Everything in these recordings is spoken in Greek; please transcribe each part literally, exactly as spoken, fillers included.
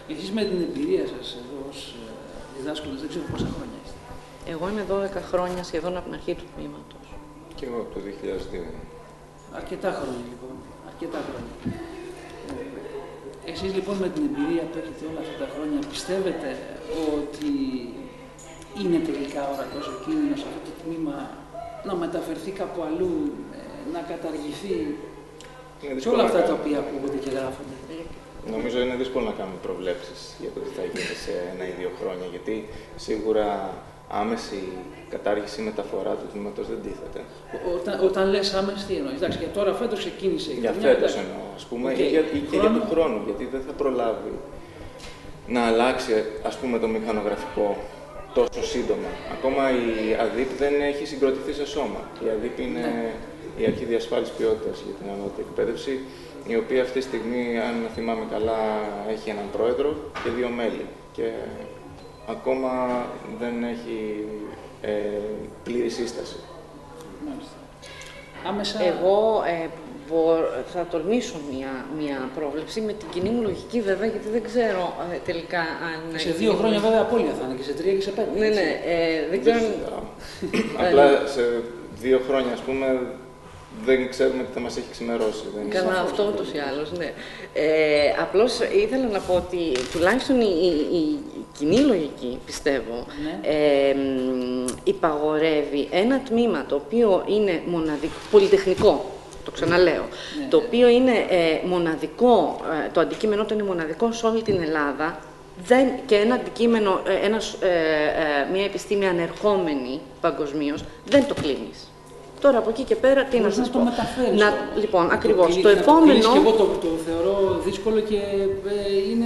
Εσείς με την εμπειρία σας εδώ ως διδάσκοντας, δεν ξέρω πόσα χρόνια είστε. Εγώ είμαι δώδεκα χρόνια σχεδόν από την αρχή του τμήματος. Και εγώ από το δύο χιλιάδες δύο. Αρκετά χρόνια λοιπόν. Αρκετά χρόνια. Εσείς λοιπόν με την εμπειρία που έχετε όλα αυτά τα χρόνια, πιστεύετε ότι είναι τελικά ορατός ο κίνδυνος αυτό το τμήμα να μεταφερθεί κάπου αλλού, να καταργηθεί και όλα αυτά τα οποία ακούγονται και γράφονται? Νομίζω είναι δύσκολο να κάνουμε προβλέψεις για το τι θα γίνει σε ένα ή δύο χρόνια, γιατί σίγουρα άμεση κατάργηση ή μεταφορά του τμήματος δεν τίθεται. Όταν, όταν λες άμεση, τι εννοείς? Εντάξει, και τώρα φέτος ξεκίνησε. Για φέτος εννοώ, ας πούμε, okay. ή, για, ή και για τον χρόνο, γιατί δεν θα προλάβει να αλλάξει, ας πούμε, το μηχανογραφικό τόσο σύντομα. Ακόμα η ΑΔΥΠ δεν έχει συγκροτηθεί σε σώμα. Η ΑΔΥΠ είναι ναι. η Αρχή Διασφάλισης Ποιότητας για την Ανώτατη Εκπαίδευση, η οποία αυτή τη στιγμή, αν θυμάμαι καλά, έχει έναν πρόεδρο και δύο μέλη. Και ακόμα δεν έχει ε, πλήρη σύσταση. Μάλιστα. Άμεσα... Εγώ ε, θα τολμήσω μια, μια πρόβλεψη με την κοινή μου λογική βέβαια, γιατί δεν ξέρω ε, τελικά αν... Σε δύο χρόνια βέβαια απώλεια θα είναι και σε τρία και σε πέντε. Ναι, ναι, ε, δεν ξέρω... Απλά σε δύο χρόνια, ας πούμε, δεν ξέρουμε τι θα μας έχει ξημερώσει. Καλά, αυτό ούτως ή άλλως, ναι. Ε, απλώς ήθελα να πω ότι τουλάχιστον η, η, η κοινή λογική, πιστεύω, ναι. ε, υπαγορεύει ένα τμήμα το οποίο είναι μοναδικό, πολυτεχνικό, το ξαναλέω, ναι, το οποίο είναι ε, μοναδικό, ε, το αντικείμενό του είναι μοναδικό σε όλη την Ελλάδα, δεν, και ένα αντικείμενο, ε, ένας, ε, ε, μια επιστήμη ανερχόμενη παγκοσμίως, δεν το κλείνεις. Τώρα από εκεί και πέρα τι να σας πω. Να το μεταφέρεις. Να, το, λοιπόν, το, ακριβώς. Το, το επόμενο. Και εγώ το, το θεωρώ δύσκολο και ε, είναι.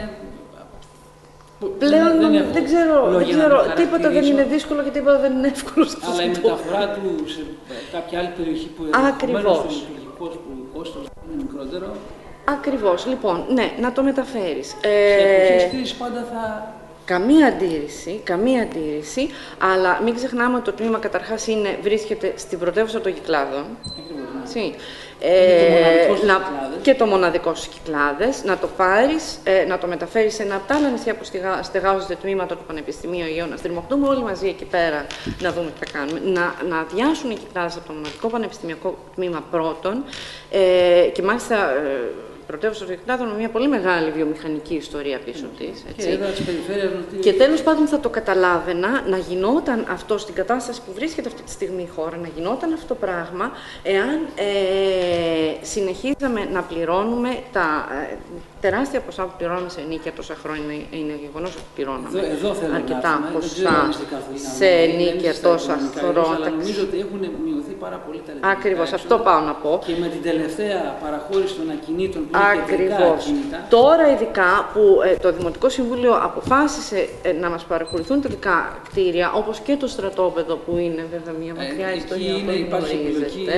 Πλέον δεν, δεν, δεν ξέρω, δεν ξέρω τίποτα δεν είναι δύσκολο και τίποτα δεν είναι εύκολο. Αλλά η μεταφορά του σε κάποια άλλη περιοχή που ακριβώς. Που ο κόστος είναι μικρότερο. Ακριβώς. Λοιπόν, ναι, να το μεταφέρεις. Σε εποχές κρίσης πάντα θα. Καμία αντίρρηση, καμία αντίρρηση, αλλά μην ξεχνάμε ότι το τμήμα καταρχάς είναι, βρίσκεται στην πρωτεύουσα των Κυκλάδων. Ακριβώς, ε, το να, και το μοναδικό στους Κυκλάδες, να το πάρεις, ε, να το μεταφέρεις σε ένα από τα άλλα νησιά που στεγάζονται τμήματα του Πανεπιστημίου Αγίων να στριμωχτούμε όλοι μαζί εκεί πέρα να δούμε τι θα κάνουμε. Να, να αδειάσουν οι Κυκλάδες από το μοναδικό πανεπιστημιακό τμήμα πρώτον ε, και μάλιστα ε, πρωτεύουσα των Κυκλάδων με μια πολύ μεγάλη βιομηχανική ιστορία πίσω της. Και, και τέλος πάντων θα το καταλάβαινα να γινόταν αυτό στην κατάσταση που βρίσκεται αυτή τη στιγμή η χώρα, να γινόταν αυτό το πράγμα, εάν ε, συνεχίζαμε να πληρώνουμε τα ε, τεράστια ποσά που πληρώνουμε σε ενίκια τόσα χρόνια. Είναι γεγονός ότι πληρώναμε εδώ, εδώ αρκετά ποσά σε ενίκια τόσα χρόνια. Αλλά νομίζω ότι έχουν μειωθεί πάρα πολύ τα λεπτά. Ακριβώς, αυτό πάω να πω. Και με την τελευταία παραχώρηση των ακινήτων που ακριβώς. Τώρα ειδικά που ε, το Δημοτικό Συμβούλιο αποφάσισε ε, να μας παραχωρηθούν τελικά κτίρια, όπως και το στρατόπεδο που είναι βέβαια μια μακριά ε, ιστορία που γνωρίζετε.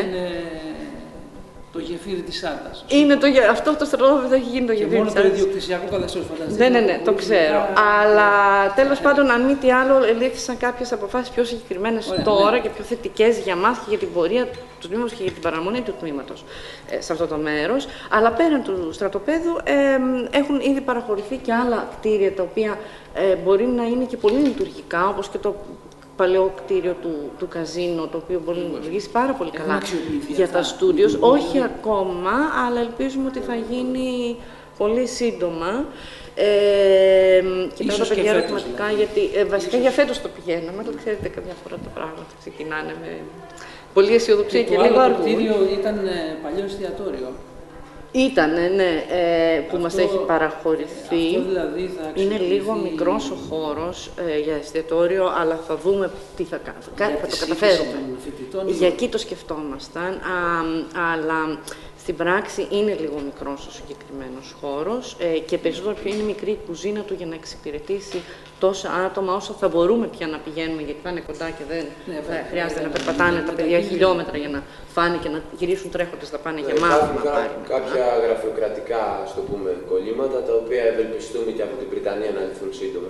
Το γεφύρι της Σάρτας. Είναι το, αυτό το στρατόπεδο έχει γίνει το γεφύρι της Σάρτας. Και μόνο το ιδιοκτησιακό καθεστώς, φανταστείτε. Ναι, ναι, ναι, το ξέρω. Αλλά τέλος πάντων, αν μη τι άλλο, ελήφθησαν κάποιες αποφάσεις πιο συγκεκριμένες τώρα ναι. και πιο θετικές για μας και για την πορεία του τμήματος και για την παραμονή του τμήματος ε, σε αυτό το μέρος. Αλλά πέραν του στρατοπέδου ε, έχουν ήδη παραχωρηθεί και άλλα κτίρια τα οποία ε, μπορεί να είναι και πολύ λειτουργικά, όπως και το παλαιό κτίριο του, του καζίνο, το οποίο μπορεί να λειτουργήσει πάρα πολύ καλά για τα στούντιος. Όχι ακόμα, αλλά ελπίζουμε ότι θα γίνει πολύ σύντομα. Ε, και τα τα παιδιά ερωτηματικά, γιατί ε, βασικά για φέτος το πηγαίναμε, αλλά ξέρετε, καμιά φορά τα πράγματα ξεκινάνε με πολύ αισιοδοξία και, και λίγο αργούν. Το κτίριο ήταν ε, παλιό εστιατόριο. Ήτανε, ναι, ε, που αυτό, μας έχει παραχωρηθεί. Αυτό δηλαδή θα είναι λίγο μικρός ο χώρος ε, για εστιατόριο, αλλά θα δούμε τι θα κάνουμε. Θα το καταφέρουμε. Για εκεί το σκεφτόμασταν, α, αλλά στην πράξη είναι λίγο μικρός ο συγκεκριμένος χώρος ε, και περισσότερο πιο είναι μικρή η κουζίνα του για να εξυπηρετήσει τόσα άτομα όσο θα μπορούμε πια να πηγαίνουμε, γιατί θα είναι κοντά και δεν ναι, θα χρειάζεται ναι, να περπατάνε ναι, τα παιδιά χιλιόμετρα για να φάνε και να γυρίσουν τρέχοντας να πάνε ναι, για μάθημα. Κάποια γραφειοκρατικά, ας το πούμε, κολλήματα, τα οποία ευελπιστούμε και από την Βρυτανία να λυθούν σύντομα.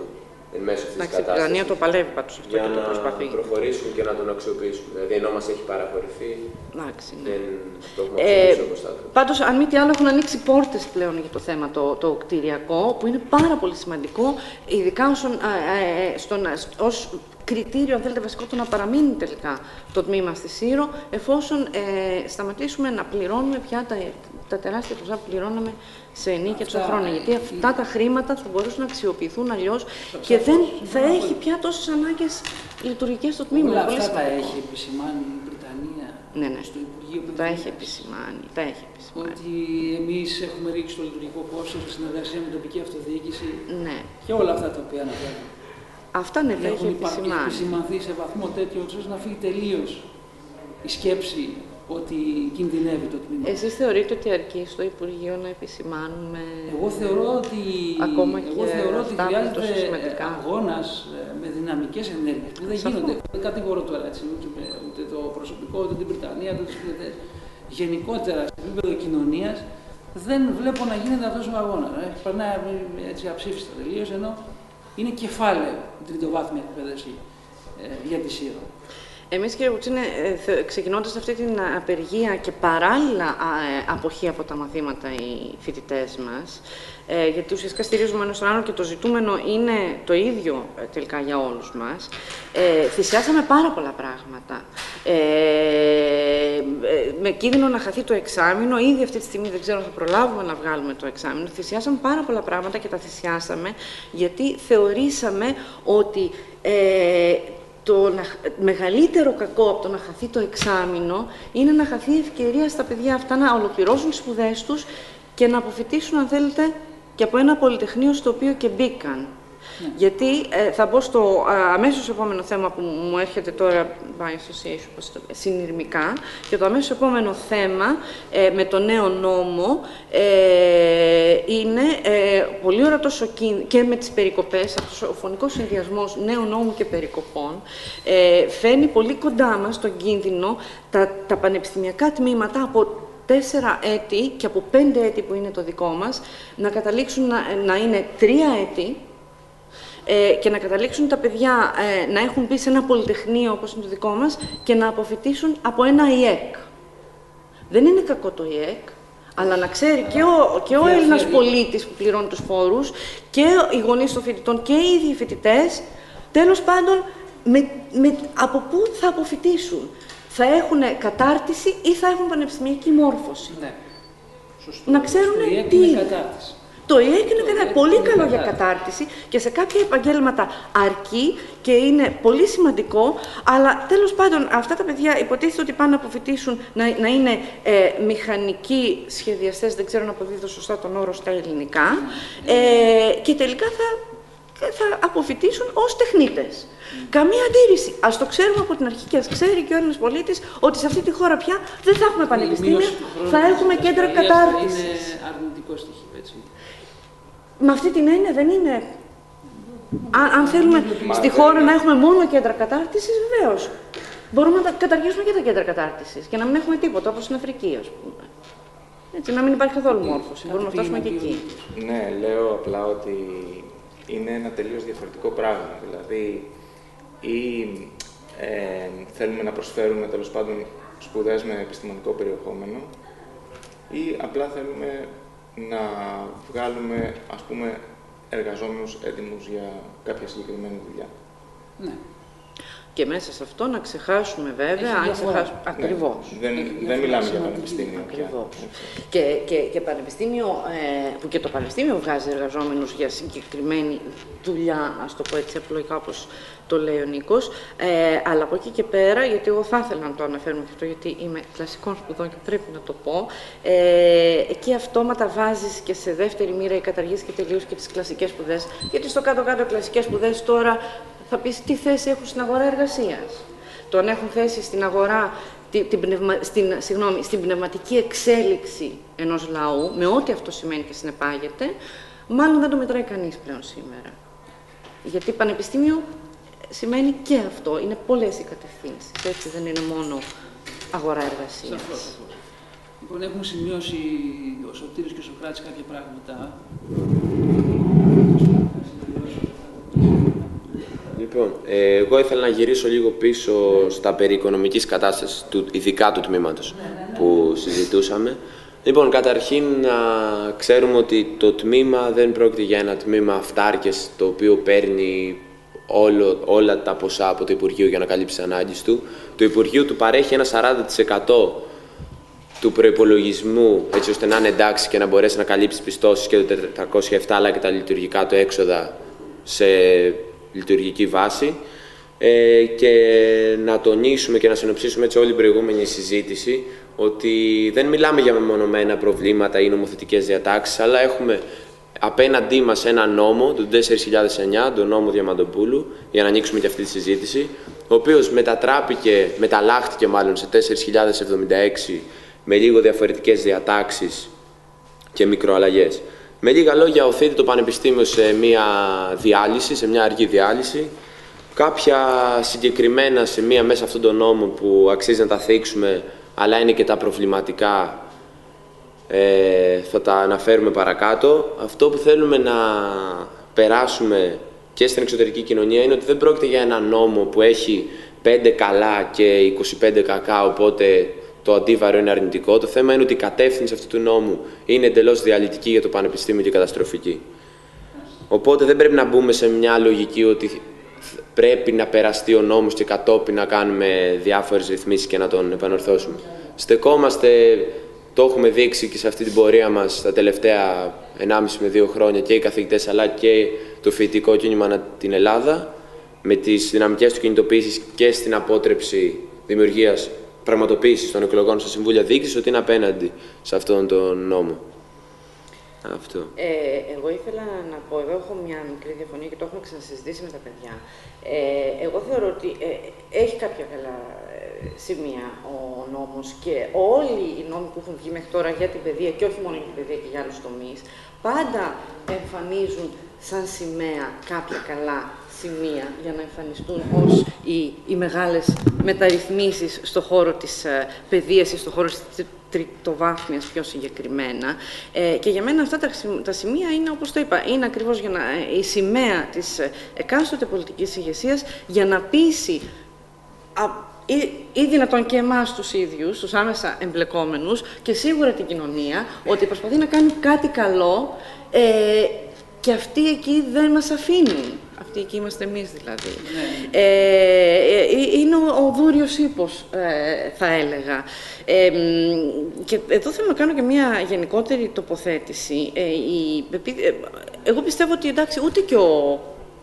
εν μέσω αυτής της κατάστασης. Η Βρετανία το παλεύει πάντως αυτό για και το να προσπαθεί. προχωρήσουν και να τον αξιοποιήσουν. Δηλαδή, ενώ μας έχει παραχωρηθεί, Εντάξει, ναι. δεν το έχουμε αξιοποιήσει όπως θα έπρεπε. Πάντως, αν μη τι άλλο, έχουν ανοίξει πόρτες πλέον για το θέμα το, το κτηριακό, που είναι πάρα πολύ σημαντικό, ειδικά όσον, ε, ε, στον, ως κριτήριο, αν θέλετε, βασικό, το να παραμείνει τελικά το τμήμα στη Σύρο, εφόσον ε, σταματήσουμε να πληρώνουμε πια τα, τα τεράστια ποσά που πληρώναμε σε ενίκεια του χρόνου. Γιατί αυτά τα χρήματα θα μπορούσαν να αξιοποιηθούν αλλιώς και δεν θα έχει πια τόσες ανάγκες λειτουργικές στο τμήμα. Όλα αυτά τα έχει επισημάνει η Βρετανία ναι, ναι. στο Υπουργείο Παιδείας. Τα έχει επισημάνει. Τα έχει επισημάνει. Ότι εμείς έχουμε ρίξει το λειτουργικό κόστος σε συνεργασία με την τοπική αυτοδιοίκηση ναι. και όλα αυτά τα οποία αναφέραμε. Αυτά ναι, τα έχει επισημάνει. επισημανθεί σε βαθμό τέτοιο ώστε να φύγει τελείως η σκέψη ότι κινδυνεύει το τμήμα. Εσείς θεωρείτε ότι αρκεί στο Υπουργείο να επισημάνουμε... Εγώ θεωρώ ότι, ακόμα και εγώ θεωρώ ότι χρειάζεται αγώνας με δυναμικές ενέργειες που δεν γίνονται. Δεν κατηγορώ τώρα έτσι, ούτε, ούτε το προσωπικό, ούτε την Βρετανία, ούτε τους φοιτητές. Γενικότερα, σε επίπεδο κοινωνίας, δεν βλέπω να γίνεται αυτός ο αγώνας. Ε. Περνάει έτσι αψήφιστα τελείως, ενώ είναι κεφάλαιο η τριτοβάθμια εκπαίδευση ε, για τη Σύρο. Εμείς, κύριε Βουτσίνε, ξεκινώντας αυτή την απεργία και παράλληλα αποχή από τα μαθήματα οι φοιτητές μας, γιατί ουσιαστικά στηρίζουμε ένας τον άλλο και το ζητούμενο είναι το ίδιο τελικά για όλους μας, θυσιάσαμε πάρα πολλά πράγματα. Με κίνδυνο να χαθεί το εξάμηνο, ήδη αυτή τη στιγμή δεν ξέρω αν θα προλάβουμε να βγάλουμε το εξάμηνο, θυσιάσαμε πάρα πολλά πράγματα και τα θυσιάσαμε γιατί θεωρήσαμε ότι το να, μεγαλύτερο κακό από το να χαθεί το εξάμηνο είναι να χαθεί η ευκαιρία στα παιδιά αυτά να ολοκληρώσουν τις σπουδές τους και να αποφοιτήσουν, αν θέλετε, και από ένα πολυτεχνείο στο οποίο και μπήκαν. Ναι. Γιατί ε, θα μπω στο α, αμέσως επόμενο θέμα που μου έρχεται τώρα, by association, συνειρμικά, και το αμέσως επόμενο θέμα ε, με το νέο νόμο ε, είναι ε, πολύ ορατός ο κίνδυνος και με τις περικοπές, αυτός ο φωνικός συνδυασμός νέου νόμου και περικοπών, ε, φέρνει πολύ κοντά μας τον κίνδυνο τα, τα πανεπιστημιακά τμήματα από τέσσερα έτη και από πέντε έτη που είναι το δικό μας, να καταλήξουν να, να είναι τρία έτη, Ε, και να καταλήξουν τα παιδιά ε, να έχουν μπει σε ένα πολυτεχνείο όπως είναι το δικό μας και να αποφοιτήσουν από ένα ι ε κ. Δεν είναι κακό το ι ε κ, αλλά να ξέρει και ο, και ο Έλληνας πολίτης που πληρώνει τους φόρους και οι γονείς των φοιτητών και οι ίδιοι οι φοιτητές, τέλος πάντων, με, με, από πού θα αποφοιτήσουν. Θα έχουν κατάρτιση ή θα έχουν πανεπιστημιακή μόρφωση. Ναι. Σωστό. Να ξέρουν τι είναι. Κατάρτιση. Το ι ε κ είναι το πολύ καλό για κατάρτιση και σε κάποια επαγγέλματα αρκεί και είναι πολύ σημαντικό, αλλά τέλος πάντων αυτά τα παιδιά υποτίθεται ότι πάνε να αποφοιτήσουν να, να είναι ε, μηχανικοί σχεδιαστές, δεν ξέρω να αποδίδω σωστά τον όρο στα ελληνικά, ε, και τελικά θα, θα αποφοιτήσουν ως τεχνίτες. Mm. Καμία αντίρρηση. Ας το ξέρουμε από την αρχή και ας ξέρει και ο Έλληνας πολίτης ότι σε αυτή τη χώρα πια δεν θα έχουμε πανεπιστήμια, θα έχουμε κέντρα κατάρτισης. Είναι αρνητικό στοιχείο, έτσι. Με αυτή την έννοια δεν είναι. Αν, αν θέλουμε στη χώρα να έχουμε μόνο κέντρα κατάρτισης, βεβαίως. Μπορούμε να καταργήσουμε και τα κέντρα κατάρτισης και να μην έχουμε τίποτα, όπως στην Αφρική, ας πούμε. Έτσι, να μην υπάρχει καθόλου μόρφωση. Μπορούμε να φτάσουμε και εκεί. Ναι, λέω απλά ότι είναι ένα τελείως διαφορετικό πράγμα. Δηλαδή, ή ε, θέλουμε να προσφέρουμε τέλος πάντων σπουδές με επιστημονικό περιεχόμενο, ή απλά θέλουμε να βγάλουμε, ας πούμε, εργαζόμενους έτοιμους για κάποια συγκεκριμένη δουλειά. Ναι. Και μέσα σε αυτό να ξεχάσουμε βέβαια, αν ξεχάσουμε... Ναι. Ακριβώς. Δεν, δεν μιλάμε για πανεπιστήμιο πια. Και, και, και πανεπιστήμιο, ε, που και το πανεπιστήμιο βγάζει εργαζόμενους για συγκεκριμένη δουλειά, ας το πω έτσι απλοϊκά όπως το λέει ο Νίκος, ε, αλλά από εκεί και πέρα, γιατί εγώ θα ήθελα να το αναφέρουμε αυτό, γιατί είμαι κλασικών σπουδών και πρέπει να το πω, ε, εκεί αυτόματα βάζεις και σε δεύτερη μοίρα η καταργής και τελείως και τις κλασικές σπουδές, γιατί στο κάτω-κάτω οι κλασικές σπουδές τώρα θα πεις τι θέση έχουν στην αγορά εργασίας. Το αν έχουν θέση στην αγορά, την, πνευμα, στην, συγγνώμη, στην πνευματική εξέλιξη ενός λαού, με ό,τι αυτό σημαίνει και συνεπάγεται, μάλλον δεν το μετράει κανείς πλέον σήμερα. Γιατί πανεπιστήμιο σημαίνει και αυτό. Είναι πολλές οι κατευθύνσεις. Έτσι δεν είναι μόνο αγορά εργασίας. Σαφώς. Λοιπόν, έχουμε σημειώσει ο Σωτήρης και ο Σωκράτης κάποια πράγματα. Λοιπόν, ε, εγώ ήθελα να γυρίσω λίγο πίσω στα περί οικονομικής κατάστασης, του, ειδικά του τμήματος που συζητούσαμε. Λοιπόν, καταρχήν να ξέρουμε ότι το τμήμα δεν πρόκειται για ένα τμήμα αυτάρκες το οποίο παίρνει όλο, όλα τα ποσά από το Υπουργείο για να καλύψει τις ανάγκες του. Το Υπουργείο του παρέχει ένα σαράντα τοις εκατό του προϋπολογισμού, έτσι ώστε να είναι εντάξει και να μπορέσει να καλύψει τις πιστώσεις και το τετρακόσια επτά αλλά και τα λειτουργικά του έξοδα σε λειτουργική βάση. Ε, και να τονίσουμε και να συνοψίσουμε έτσι όλη την προηγούμενη συζήτηση ότι δεν μιλάμε για μεμονωμένα προβλήματα ή νομοθετικές διατάξεις, αλλά έχουμε απέναντί μας ένα νόμο, τον τέσσερα χιλιάδες εννιά, τον νόμο Διαμαντοπούλου, για να ανοίξουμε και αυτή τη συζήτηση, ο οποίος μετατράπηκε, μεταλλάχτηκε μάλλον σε τέσσερα χιλιάδες εβδομήντα έξι με λίγο διαφορετικές διατάξεις και μικροαλλαγές. Με λίγα λόγια, οθείται το Πανεπιστήμιο σε μια διάλυση, σε μια αργή διάλυση. Κάποια συγκεκριμένα σημεία μέσα αυτόν τον νόμο που αξίζει να τα θίξουμε, αλλά είναι και τα προβληματικά, ε, θα τα αναφέρουμε παρακάτω. Αυτό που θέλουμε να περάσουμε και στην εξωτερική κοινωνία είναι ότι δεν πρόκειται για ένα νόμο που έχει πέντε καλά και είκοσι πέντε κακά, οπότε το αντίβαρο είναι αρνητικό. Το θέμα είναι ότι η κατεύθυνση αυτού του νόμου είναι εντελώς διαλυτική για το Πανεπιστήμιο και καταστροφική. Οπότε δεν πρέπει να μπούμε σε μια λογική ότι πρέπει να περαστεί ο νόμος και κατόπιν να κάνουμε διάφορες ρυθμίσεις και να τον επανορθώσουμε. Στεκόμαστε, το έχουμε δείξει και σε αυτή την πορεία μας τα τελευταία ενάμιση με δύο χρόνια και οι καθηγητές αλλά και το φοιτητικό κίνημα την Ελλάδα, με τις δυναμικές του κινητοποίησεις και στην απότρεψη δημιουργίας πραγματοποίησης των εκλογών στα Συμβούλια Διοίκησης, ότι είναι απέναντι σε αυτόν τον νόμο. Αυτό. Ε, εγώ ήθελα να πω, εδώ έχω μια μικρή διαφωνία και το έχουμε ξανασυζητήσει με τα παιδιά. Ε, εγώ θεωρώ ότι ε, έχει κάποια καλά ε, σημεία ο νόμος και όλοι οι νόμοι που έχουν βγει μέχρι τώρα για την παιδεία και όχι μόνο για την παιδεία και για άλλους τομείς, πάντα εμφανίζουν σαν σημαία κάποια καλά σημεία για να εμφανιστούν ως οι, οι μεγάλες μεταρρυθμίσεις στον χώρο της ε, παιδείας ή στον χώρο της τριτοβάθμιας πιο συγκεκριμένα. Ε, και για μένα αυτά τα, τα σημεία είναι, όπως το είπα, είναι ακριβώς για να, η σημαία της εκάστοτε πολιτικής ηγεσίας για να πείσει α, ή, ή δυνατόν και εμάς τους ίδιους, τους άμεσα εμπλεκόμενους και σίγουρα την κοινωνία, ότι προσπαθεί να κάνει κάτι καλό ε, και αυτοί εκεί δεν μας αφήνουν. Αυτοί εκεί είμαστε εμείς δηλαδή. Ναι. Ε, είναι ο, ο δούριος ύπος, ε, θα έλεγα. Ε, και εδώ θέλω να κάνω και μια γενικότερη τοποθέτηση. Ε, η, ε, εγώ πιστεύω ότι εντάξει, ούτε και ο,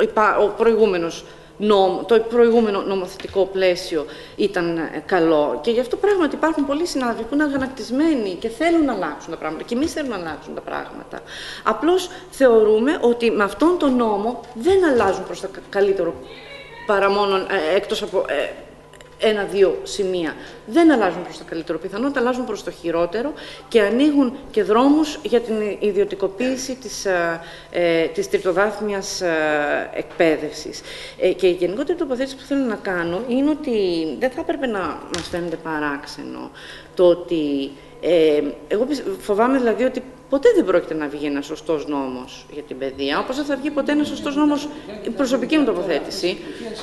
ο προηγούμενος νόμο, το προηγούμενο νομοθετικό πλαίσιο ήταν καλό. Και γι' αυτό πράγματι υπάρχουν πολλοί συνάδελφοι που είναι αγανακτισμένοι και θέλουν να αλλάξουν τα πράγματα. Και εμείς θέλουμε να αλλάξουν τα πράγματα. Απλώς θεωρούμε ότι με αυτόν τον νόμο δεν αλλάζουν προς το καλύτερο παρά μόνο ε, εκτός από ε, ένα-δύο σημεία. Δεν αλλάζουν προς το καλύτερο, πιθανότατα αλλάζουν προς το χειρότερο και ανοίγουν και δρόμους για την ιδιωτικοποίηση της, ε, της τριτοβάθμιας ε, εκπαίδευσης. Ε, και η γενικότερη τοποθέτηση που θέλω να κάνω είναι ότι δεν θα έπρεπε να μας φαίνεται παράξενο το ότι ε, εγώ φοβάμαι δηλαδή ότι ποτέ δεν πρόκειται να βγει ένας σωστός νόμος για την παιδεία, όπως δεν θα βγει ποτέ ένας σωστός νόμος, η προσωπική μου τοποθέτηση,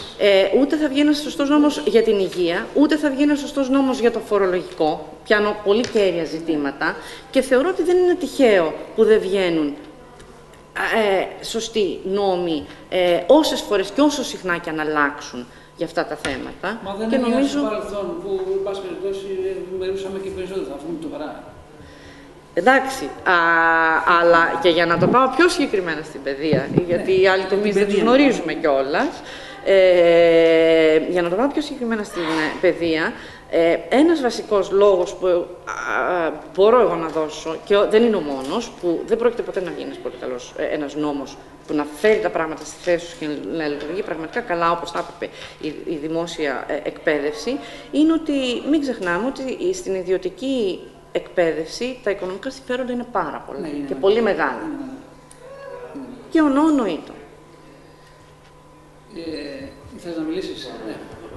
ε, ούτε θα βγει ένας σωστός νόμος για την υγεία, ούτε θα βγει ένας σωστός νόμος για το φορολογικό, πιάνω πολύ κέρια ζητήματα και θεωρώ ότι δεν είναι τυχαίο που δεν βγαίνουν ε, σωστοί νόμοι ε, όσες φορές και όσο συχνά και αν αλλάξουν για αυτά τα θέματα. Μα δεν και είναι νομίζω... στο παρελθόν που, εν πάση περιπτώσει, ευημερούσαμε και περισσότερο, θα πούμε το βράδυ. Εντάξει, α, αλλά και για να το πάω πιο συγκεκριμένα στην παιδεία, γιατί ναι, οι άλλοι τομείς δεν τους γνωρίζουμε κιόλας, ε, για να το πάω πιο συγκεκριμένα στην παιδεία, ε, ένας βασικός λόγος που α, μπορώ εγώ να δώσω, και δεν είναι ο μόνος, που δεν πρόκειται ποτέ να βγει ένας πολύ καλός ένας νόμος που να φέρει τα πράγματα στη θέση τους και να λειτουργεί πραγματικά καλά, όπως θα έπρεπε η, η δημόσια εκπαίδευση, είναι ότι μην ξεχνάμε ότι στην ιδιωτική εκπαίδευση, τα οικονομικά συμφέροντα είναι πάρα πολλά ναι, και ναι, πολύ ναι, μεγάλα. Ναι, ναι. Και ονόνοητο. Ε, θες να μιλήσεις? Ναι.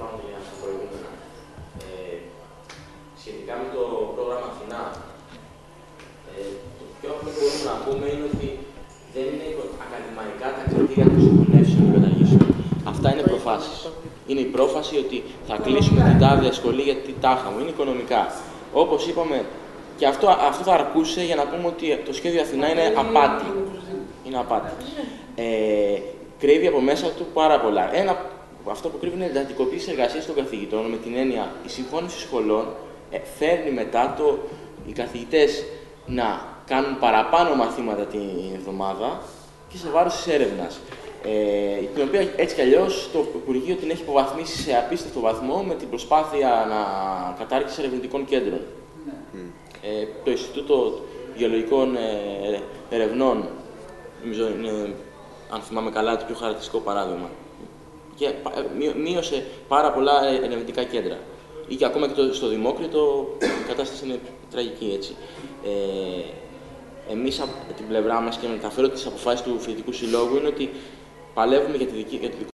Ε, σχετικά με το πρόγραμμα Αθηνά, ε, το πιο απλό που μπορούμε να πούμε είναι ότι δεν είναι ακαδημαϊκά τα κριτήρια των συμβουλεύσεων που καταργήσουν. Αυτά είναι προφανή αποφάσεις. Είναι η πρόφαση ότι θα κλείσουμε την τάδε σχολή γιατί τάχα μου, είναι οικονομικά. Όπως είπαμε, και αυτό, αυτό θα αρκούσε για να πούμε ότι το σχέδιο Αθηνά είναι απάτη. Είναι απάτη. Ε, κρύβει από μέσα του πάρα πολλά. Ένα, αυτό που κρύβει είναι η εντατικοποίηση εργασίας των καθηγητών, με την έννοια η συγχώνευση σχολών ε, φέρνει μετά το, οι καθηγητές να κάνουν παραπάνω μαθήματα την εβδομάδα και σε βάρος της έρευνας. Ε, την οποία έτσι κι αλλιώς το Υπουργείο την έχει υποβαθμίσει σε απίστευτο βαθμό με την προσπάθεια να κατάρριξη ερευνητικών κέντρων. Mm. Ε, το Ινστιτούτο Γεωλογικών ε, Ερευνών, νομίζω είναι, αν θυμάμαι καλά, το πιο χαρακτηριστικό παράδειγμα. Και μείωσε πάρα πολλά ερευνητικά κέντρα. Ή και ακόμα και το, στο Δημόκριτο η κατάσταση είναι τραγική, έτσι. Ε, εμείς από την πλευρά μας, και μεταφέρω τις αποφάσεις του Φοιτητικού Συλλόγου, είναι ότι παλεύουμε για τη δική, για τη